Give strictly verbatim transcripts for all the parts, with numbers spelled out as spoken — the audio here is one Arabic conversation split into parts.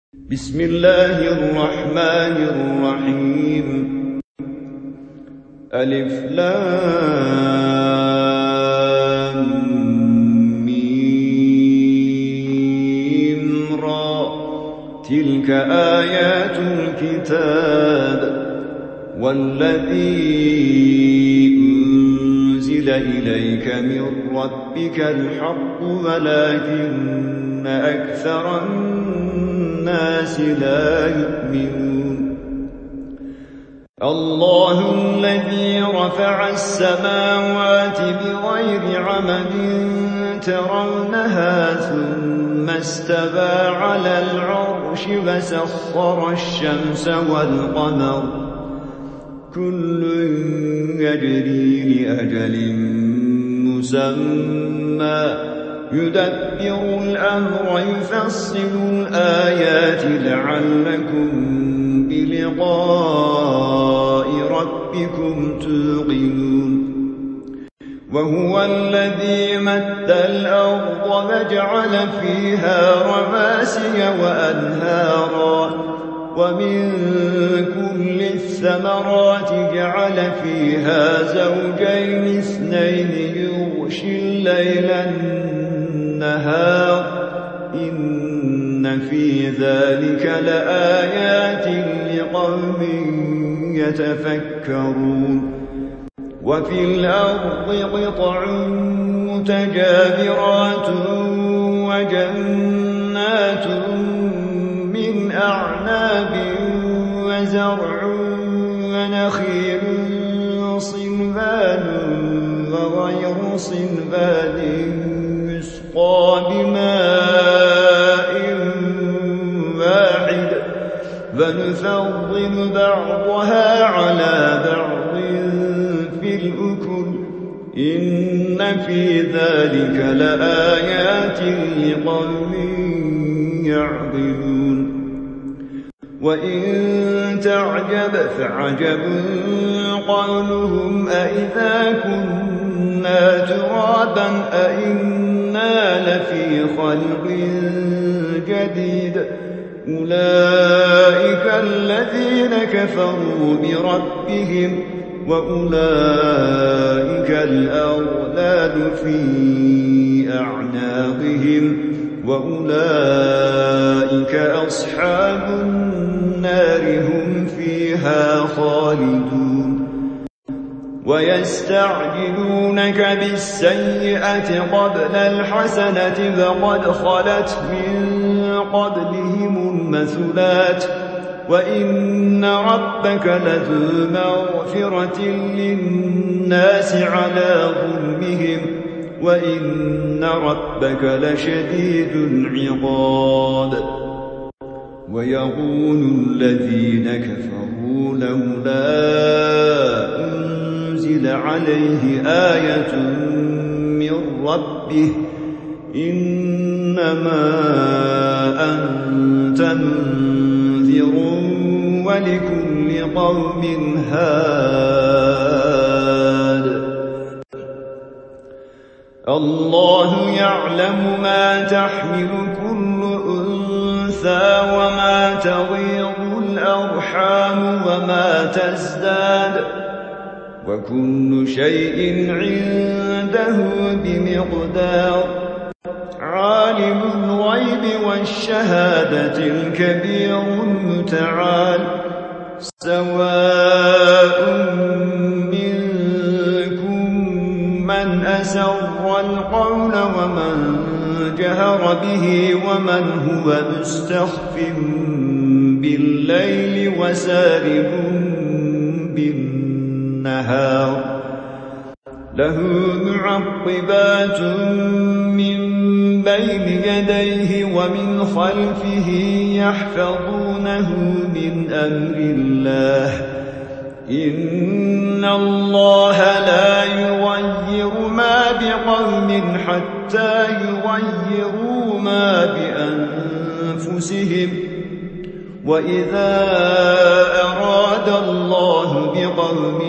بسم الله الرحمن الرحيم. ألف لام ميم را. تلك آيات الكتاب والذي أنزل إليك من ربك الحق ولكن أكثر الناس لا يؤمنون. الله الذي رفع السماوات بغير عمد ترونها ثم استوى على العرش وسخر الشمس والقمر كل يجري لأجل مسمى يدبر الأمر يفصل الآيات لعلكم بلقاء ربكم توقنون. وهو الذي مد الأرض وجعل فيها رواسي وأنهارا ومن كل الثمرات جعل فيها زوجين اثنين يغشي الليل النهار إن في ذلك لآيات لقوم يتفكرون. وفي الأرض قطع متجاورات وجنات من أعناب وزرع ونخيل صنبان وغير صنبان يسقى بماء واحد ونفضل بعضها على بعض في الأكل إن في ذلك لآيات لقوم يعقلون. وإن تعجب فعجب قولهم أإذا كنا ترابا أإنا لفي خلق جديد أولئك الذين كفروا بربهم وأولئك الأغلال في أعناقهم وأولئك أصحاب النار هم فيها خالدون. ويستعجلونك بالسيئة قبل الحسنة وقد خلت من قبلهم المثلات وإن ربك لذو مغفرة للناس على ظلمهم وإن ربك لشديد العقاب. ويقول الذين كفروا لولا أنزل عليه آية من ربه إنما أنت منذر ولكل قوم هاد. الله يعلم ما تحمل كل أنثى وما تغيض الأرحام وما تزداد وكل شيء عنده بمقدار. عالم الغيب والشهادة الكبير المتعال. سواء منكم من أسر القول ومن جهر به ومن هو مستخف بالليل وسارب بالنهار. له معقبات من بين يديه ومن خلفه يحفظونه من أمر الله. إن الله لا يغير ما بقوم حتى يغيروا ما بأنفسهم وإذا أراد الله بقوم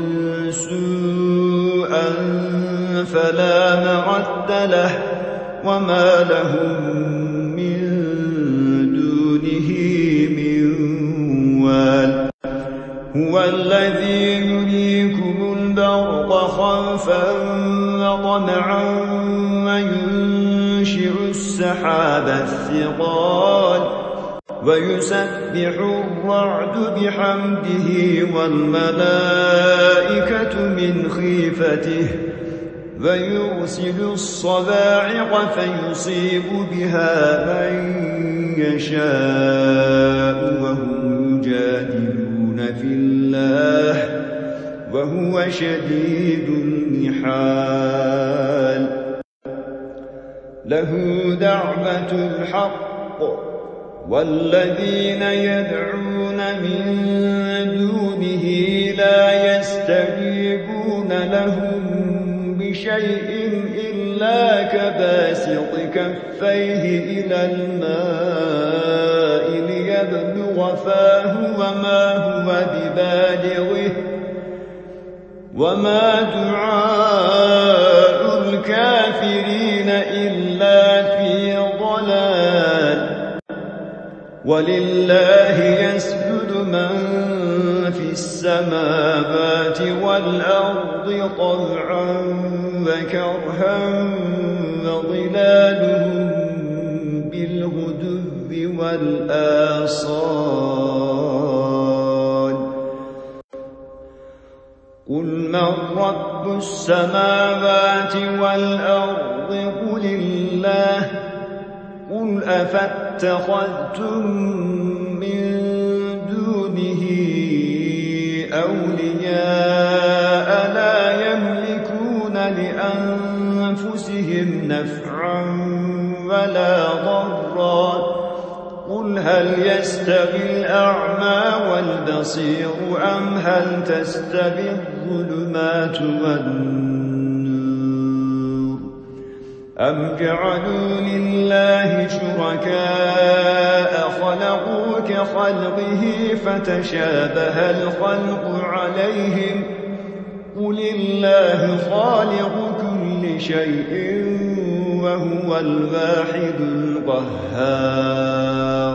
سوءا فلا مرد له وما لهم من دونه خوفا وطمعا وينشئ السحاب الثقال ويسبح الرعد بحمده والملائكة من خيفته ويرسل الصواعق فيصيب بها من يشاء وهم يجادلون في الله وهو شديد المحال له دعوة الحق والذين يدعون من دونه لا يستجيبون لهم بشيء إلا كباسط كفيه إلى الماء ليبلغ فاه وما هو ببالغه وما دعاء الكافرين إلا في ضلال ولله يسجد من في السماوات والأرض طوعا وكرها وظلالهم بالغدو والآصال قل من رب السماوات والأرض قل الله قل أفاتخذتم من دونه أولياء لا يملكون لأنفسهم نفعا ولا ضرا قل هل يستوي الأعمى والبصير أم هل تستوي الظلمات والنور أم جعلوا لله شركاء خلقوا كخلقه فتشابه الخلق عليهم قل الله خالق كل شيء وهو الواحد القهار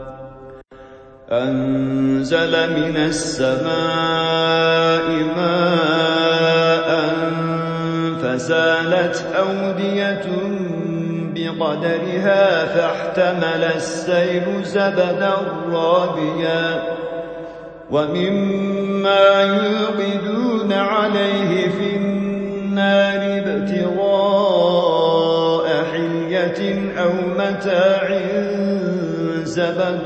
أنزل من السماء ماء فسالت أودية بقدرها فاحتمل السيل زبدا رابيا ومما يوقدون عليه في النار ابتغاء حلية أو متاع زبد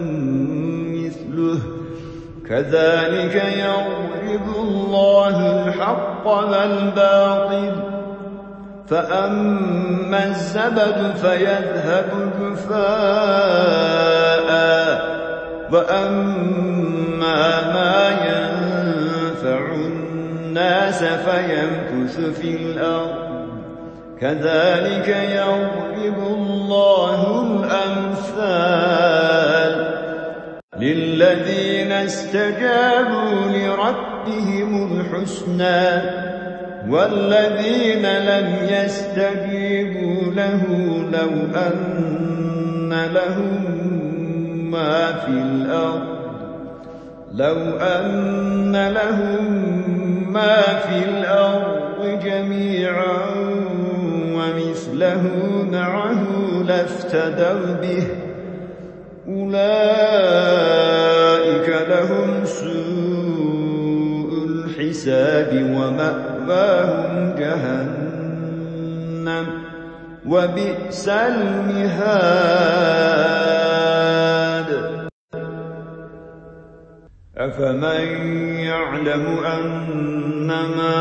مثله كذلك يضرب الله الحق والباطل فأما الزبد فيذهب جفاء وأما ما ينفع الناس فيمكث في الأرض كذلك يضرب الله الأمثال للذين استجابوا لربهم الحسنى والذين لم يستجيبوا له لو أن لهم ما في الأرض لو أن لهم ما في الأرض جميعا ومثله معه لافتدوا به أولئك لهم سوء الحساب ومأواهم جهنم وبئس المهاد أفمن يعلم أنما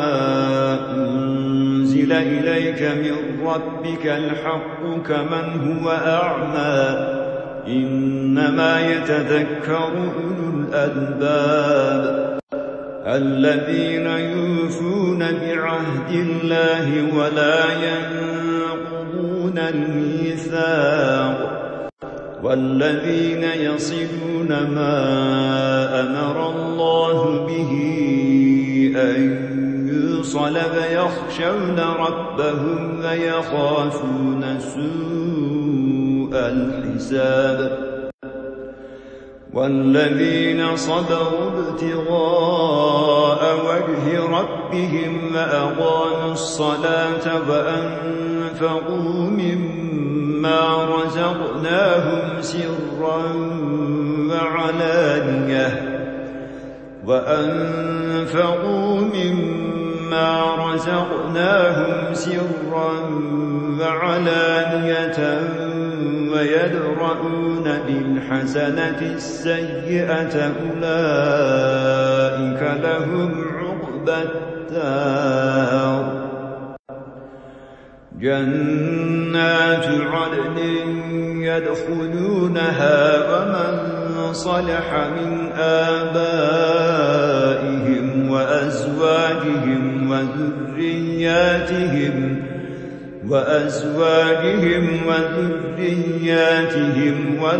أنزل إليك من ربك الحق كمن هو أعمى إنما يتذكر أولو الألباب الذين يوفون بعهد الله ولا ينقضون الميثاق والذين يصلون ما أمر الله به أن يوصل ويخشون ربهم ويخافون سوء الحساب والذين صبروا ابتغاء وجه ربهم وأقاموا الصلاة وأنفقوا مما رزقناهم سرا وعلانية وأنفقوا مما رزقناهم سرا وعلانية ويدرؤون بالحسنة السيئة أولئك لهم عقبى الدار جنات عدن يدخلونها ومن صلح من آبائهم وأزواجهم وذرياتهم وأزواجهم وذرياتهم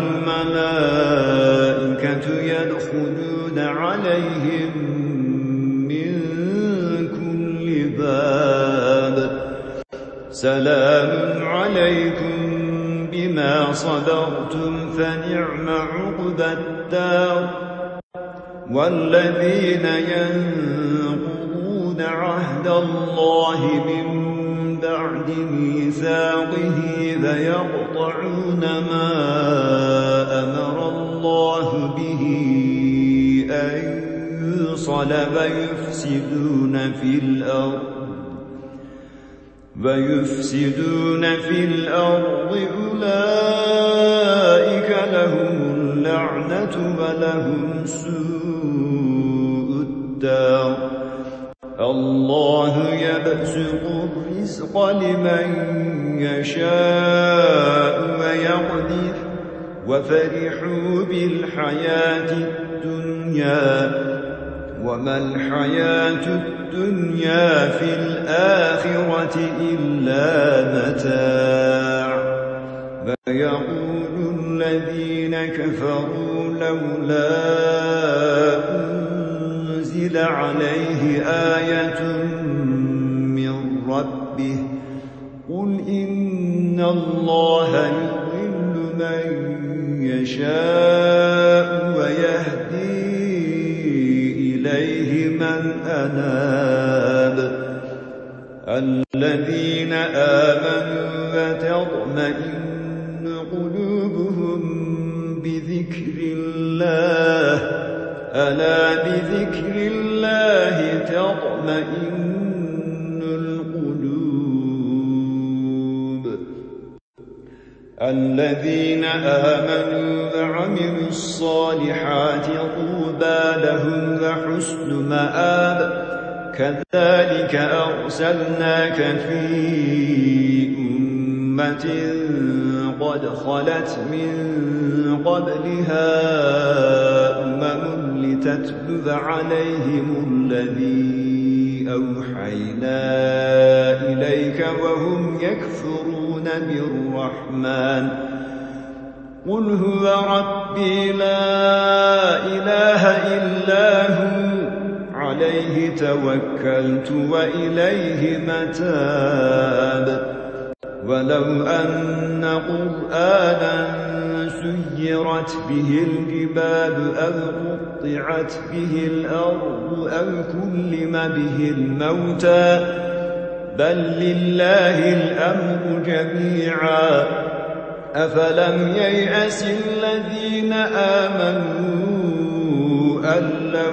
والملائكة يدخلون عليهم من كل باب سلام عليكم بما صبرتم فنعم عقبى الدار والذين ينقضون عهد الله من بعد ميثاقه فيقطعون ما أمر الله به أن يوصل ويفسدون في الأرض ويفسدون في الأرض أولئك لهم اللعنة ولهم سوء الدار الله يبسط الرزق لمن يشاء ويقدر وفرحوا بالحياة الدنيا وما الحياة الدنيا في الآخرة إلا متاع ويقول الذين كفروا لولا أنزل عليه آية من ربه قل إن الله يضل من يشاء ويهدي إليه من أناب الذين آمنوا وتطمئن قلوبهم بذكر الله ألا بذكر الله تطمئن القلوب الذين آمنوا وعملوا الصالحات طوبى لهم وحسن مآب كذلك أرسلناك في أمة قد خلت من قبلها أمم لتتلو عليهم الذي أوحينا إليك وهم يكفرون بالرحمن قل هو ربي لا إله إلا هو عليه توكلت وإليه متاب ولو أن قرآنا سيرت به الجبال أو قطعت به الأرض أو كلم به الموتى بل لله الأمر جميعا أفلم ييأس الذين آمنوا أن لو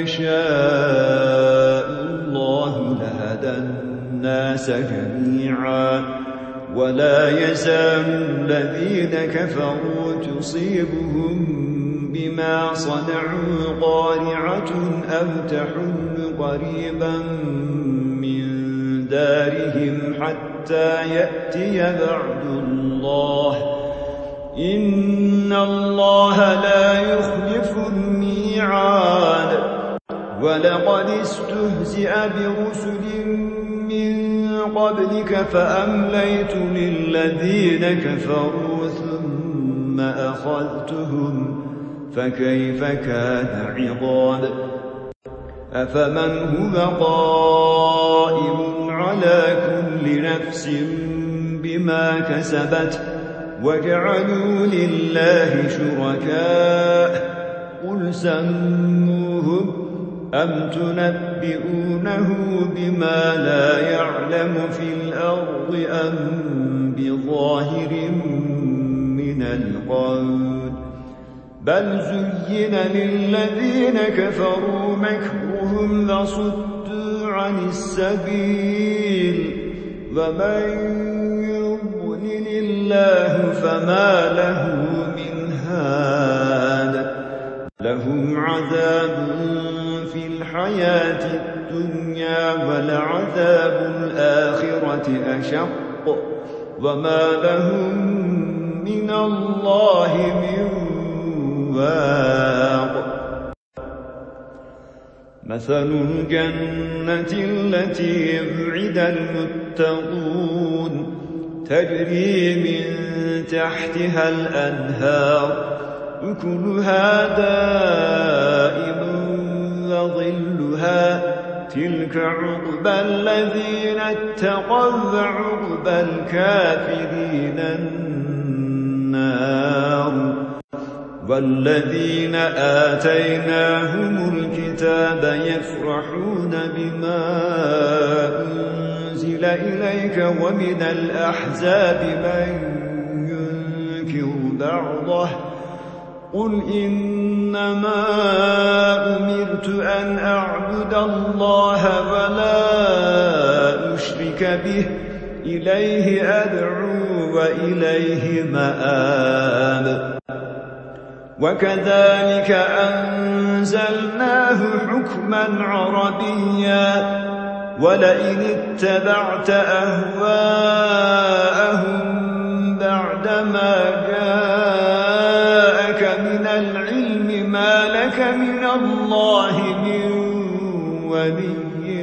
يشاء الله لهدى الناس جميعا ولا يزال الذين كفروا تصيبهم بما صنعوا قارعة أو تحل قريبا من دارهم حتى يأتي بعد الله إن الله لا يخلف الميعاد ولقد استهزئ برسل من قبلك فأمليت للذين كفروا ثم أخذتهم فكيف كان عقاب أفمن هو قائم على كل نفس بما كسبت وجعلوا لله شركاء قل سموهم أم تنبئونه بما لا يعلم في الأرض أم بظاهر من القول بل زين للذين كفروا مكرهم فصدوا عن السبيل ومن يضلل الله فما له من هاد لهم عذاب في الحياة الدنيا ولعذاب الآخرة أشق وما لهم من الله من واق مثل الجنة التي يوعد المتقون تجري من تحتها الأنهار أكلها دائم وظلها تلك عقبى الذين اتقوا وعقبى الكافرين النار والذين آتيناهم الكتاب يفرحون بما أنزل إليك ومن الأحزاب من ينكر بعضه قل إنما أمرت أن أعبد الله ولا أشرك به إليه أدعو وإليه مآب وكذلك أنزلناه حكما عربيا ولئن اتبعت أهواءهم بعدما جاءك من العلم ما لك من الله من ولي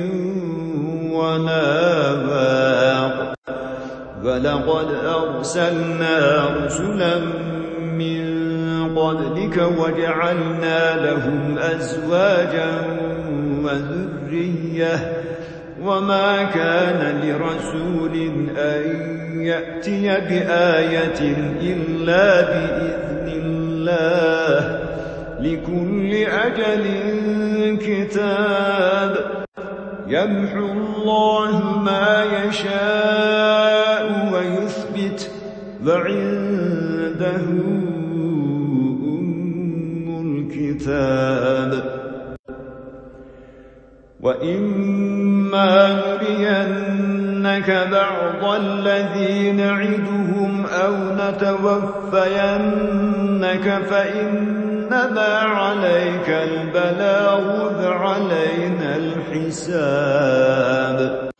ولا واق ولقد أرسلنا رسلا من قبلك وجعلنا لهم أزواجا وذرية وما كان لرسول أن يأتي بآية إلا بإذن الله لكل أجل كتاب يمحو الله ما يشاء ويثبت وعنده الكتاب وإما نرينك بعض الذي نعدهم أو نتوفينك فإنما عليك البلاغ وعلينا الحساب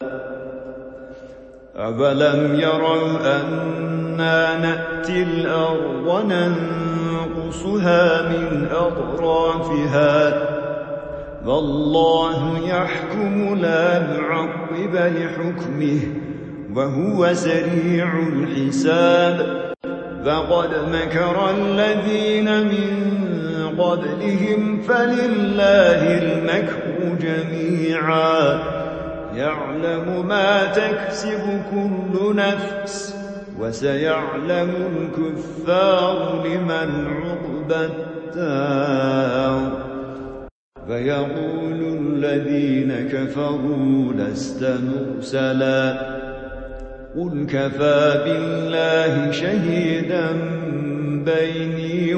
أولم يروا أنا نأتي الأرض ننقصها من أطرافها والله يحكم لا معقب لحكمه وهو سريع الحساب فقد مكر الذين من قبلهم فلله المكر جميعا يعلم ما تكسب كل نفس وسيعلم الكفار لمن عقبى الدار فيقول الذين كفروا لست مرسلا قل كفى بالله شهيدا بيني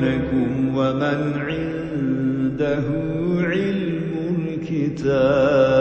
وبينكم ومن عنده علم الكتاب